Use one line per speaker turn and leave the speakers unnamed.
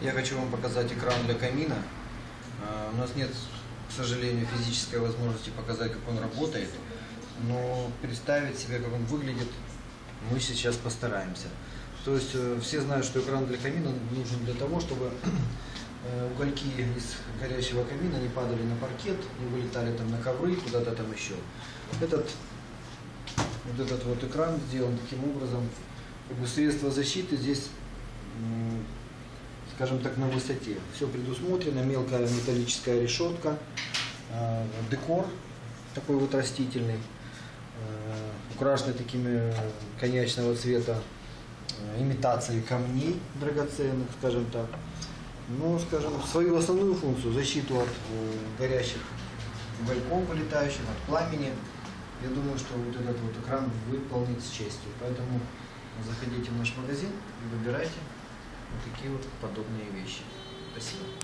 Я хочу вам показать экран для камина. У нас нет, к сожалению, физической возможности показать, как он работает, но представить себе, как он выглядит, мы сейчас постараемся. То есть все знают, что экран для камина нужен для того, чтобы угольки из горящего камина не падали на паркет, не вылетали там на ковры, куда-то там еще. Этот вот экран сделан таким образом, как бы средство защиты здесь, скажем так, на высоте. Все предусмотрено, мелкая металлическая решетка, декор такой вот растительный, украшенный такими коньячного цвета имитацией камней драгоценных, скажем так. Но, скажем, свою основную функцию, защиту от горящих угольков, вылетающих, от пламени, я думаю, что вот этот вот экран выполнит с честью. Поэтому заходите в наш магазин и выбирайте вот такие вот подобные вещи. Спасибо.